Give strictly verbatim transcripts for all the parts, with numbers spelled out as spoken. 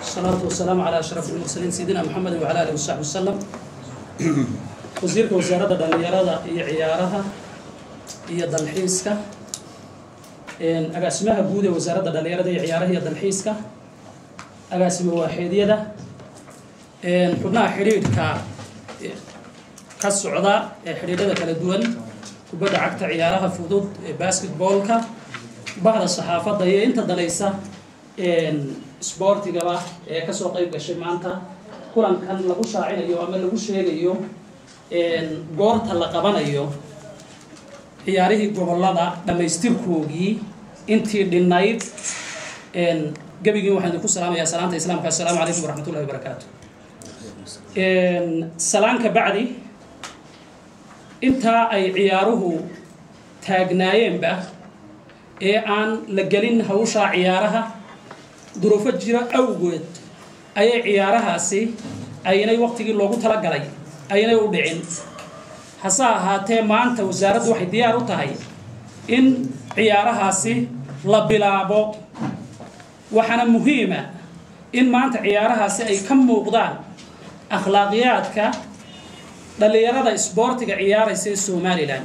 الصلاة والسلام على أشرف المرسلين سيدنا محمد وعلى آله وصحبه وسلم. وزيرك وزارة دليرة هي عيارها هي دلحيسكا إن أقسمها جودة وزارة دليرة هي عيارها هي دلحيسكا أقسم واحد يدا إن حنا حريد ك كالسعودة حريدة كالدول وبدأ عقد عيارها فضود باسكت بولكا بعض الصحافة ضي أنت دليسة إن سبورتي جبا كسوق قيب كشمانتا كلن كان لغو شاعينيو ama lagu sheegayo een goorta la qabanayo ciyaarihii gobolada dhameystirkoogii intii dhinayd een gabigii waxaan ku salaamayaa salaanta islaamka assalaamu alaykum warahmatullahi wabarakatuh een salaanka bacdi inta ay ciyaaruhu taagnaayeenba ee aan la galin hawsha ciyaaraha duruufo jira awgeed ayay ciyaarahaasi aynay waqtigii loogu tala galay aynay u dhicin hasa ahaatee maanta wasaaraddu waxay diyaar u tahay in ciyaarahaasi la bilaabo waxana muhiima in maanta ciyaarahaasi ay ka muuqdaan akhlaaqiyadka dhalinyarada isboortiga ciyaaraysa ee Soomaaliland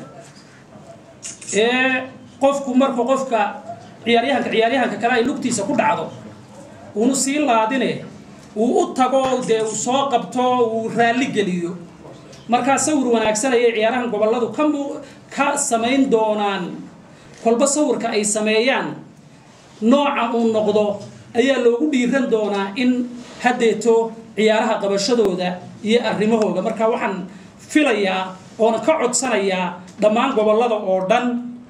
ee qofku markuu qofka ciyaaryahanka ciyaaryahanka kale ay lugtiisa ku dhacdo uu si laadine uu u tago de uu soo qabto uu raali geliyo marka sawir wanaagsan ay ciyaarahan goboladu ka ka sameyn doonaan kolba sawirka ay sameeyaan nooca uu noqdo ayaa loogu dhiiran doonaa in hadeeto ciyaaraha qabashadooda iyo arrimahooda marka waxaan filayaa oo ka codsanayaa dhammaan gobolada oo dhan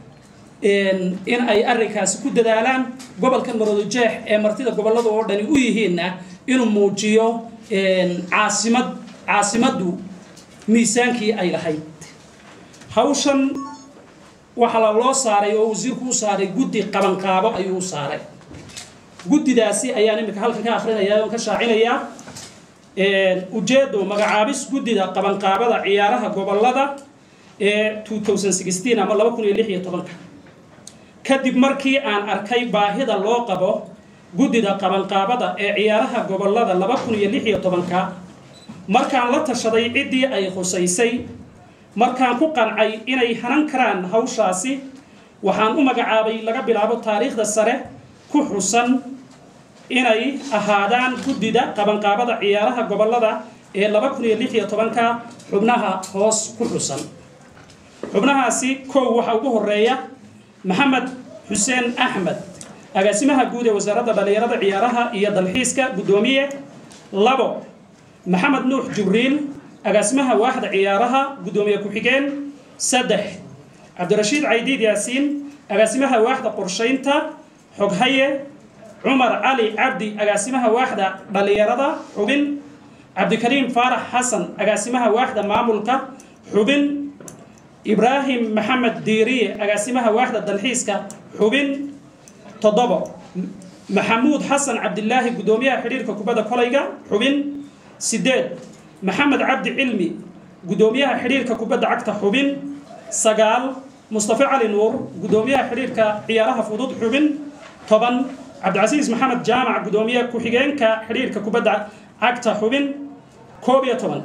in ay arrinkaasi ku dadaalaan gobolka Maroodijeex ee martida gobolada oo dhan u yihiinna inuu muujiyo caasimad caasimadu miisaankii ay lahayd hawshan waxa la loo saaray oo wasiirku u saaray guddi qaban qaabo ayuu saaray guddidaasi ayaan imika halkan ka akhrinayaa oo ka shaacinayaa ee ujeedo magacaabis guddida qaban qaabada ciyaaraha gobolada ee two thousand sixteen ama laba kun iyo lix iyo toban kadib markii aan arkay baahida loo qabo guddida qaban qaabada ee ciyaaraha gobolada laba kun iyo lix iyo toban ka markaan la tashaday cidii ay khusaysay markaan ku qancay inay hanan karaan hawshaasi waxaan u magacaabay laga bilaabo taariikhda sare ku xusan inay ahaadaan guddida qaban qaabada ciyaaraha gobolada ee laba kun iyo lix iyo toban ka xubnaha hoos ku xusan xubnahaasi koow waxa ugu horeeya محمد حسين أحمد أقسمها جودة وزارة دليرة عيارها هي دلحيسكا قدومية لابو محمد نوح جبريل أقسمها واحد عيارها قدومية كوحيجين سدح عبد الرشيد عيديد ياسين أقسمها واحدة قرشينتا حقهية عمر علي عبدي أقسمها واحدة دليرة حبن عبد الكريم فارح حسن أقسمها واحدة معمولكا حبن إبراهيم محمد ديري أقسمها واحدة دلحيسكا حبن تضبط محمود حسن عبد الله قدومية حريركا كوبادا كوليغا حبن سداد محمد عبد علمي قدومية حريركا كوبادا عكتا حبن سقال مصطفى علي نور قدومية حريركا عيارها فضود حبن طبعا عبد العزيز محمد جامع قدومية كوحيغينكا حريركا كوبادا عكتا حبن كوبيا طبعا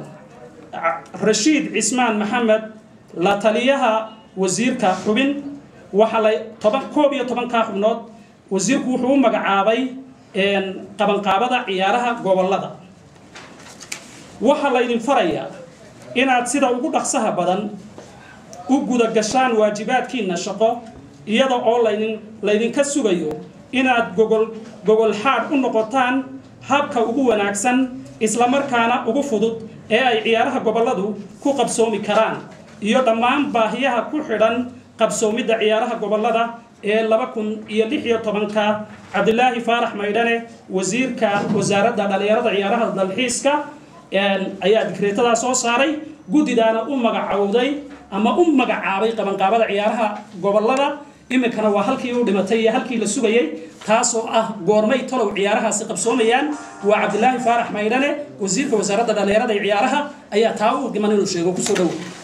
رشيد عثمان محمد لا تليها وزيرك حبن وحلا طبعا كوبيا طبعا كحبنات وزيرك وحوم مجعابي إن قبل قابضة عيارها جوالدا وحلا ينفريا إن أتصير وجود أخسها بدن وجود الجشان واجبات كنا شقة يدا أول لين لين كسوجيو إن جوجل جوجل حار النقطان هبك وجوه ناكسن إسلامر كانا وجو فضود أي عيارها جوالدو كو قبسومي كران iyo dhammaan baahiyaha ku xidhan qabsoomida ciyaaraha gobolada ee laba kun iyo lix iyo toban ka Cabdilaahi Faarax Maydane wasiirka wasaaradda dhalinyarada ciyaaraha dalxiiska ee ayaa dekreetada soo saaray guddidaana u magacaawday ama u magacaabay qaban qaabada ciyaaraha gobolada imikana waa halkii uu dhimatay iyo halkii la sugayay taasoo ah goormay talow ciyaarahaasi qabsoomayaan waa Cabdilaahi Faarax Maydane wasiirka wasaaradda dhalinyarada ciyaaraha ayaa taa u dhiman inuu sheego ku soo dhaw